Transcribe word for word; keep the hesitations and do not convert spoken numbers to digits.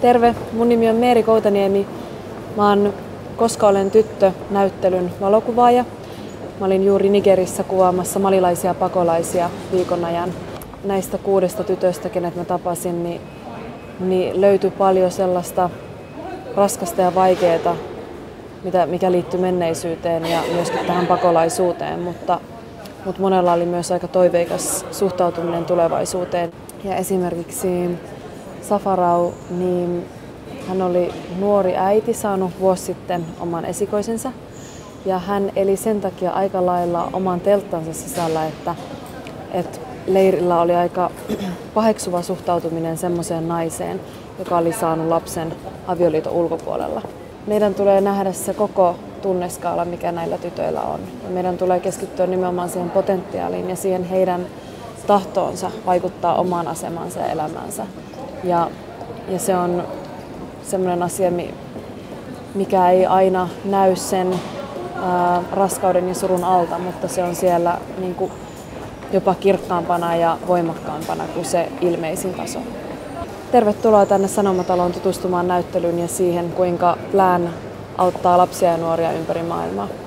Terve, mun nimi on Meeri Koutaniemi. Mä oon Koska olen tyttö -näyttelyn valokuvaaja. Mä olin juuri Nigerissä kuvaamassa malilaisia pakolaisia viikon ajan. Näistä kuudesta tytöstä, kenet mä tapasin, niin, niin löytyi paljon sellaista raskasta ja vaikeaa, mitä, mikä liittyy menneisyyteen ja myöskin tähän pakolaisuuteen, mutta, mutta monella oli myös aika toiveikas suhtautuminen tulevaisuuteen. Ja esimerkiksi Safarau, niin hän oli nuori äiti saanut vuosi sitten oman esikoisensa ja hän eli sen takia aika lailla oman telttansa sisällä, että, että leirillä oli aika paheksuva suhtautuminen semmoiseen naiseen, joka oli saanut lapsen avioliiton ulkopuolella. Meidän tulee nähdä se koko tunneskaala, mikä näillä tytöillä on. Meidän tulee keskittyä nimenomaan siihen potentiaaliin ja siihen heidän tahtoonsa vaikuttaa omaan asemansa ja elämäänsä. Ja, ja se on semmoinen asia, mikä ei aina näy sen ää, raskauden ja surun alta, mutta se on siellä niin kuin jopa kirkkaampana ja voimakkaampana kuin se ilmeisin taso. Tervetuloa tänne Sanomataloon tutustumaan näyttelyyn ja siihen, kuinka Plan auttaa lapsia ja nuoria ympäri maailmaa.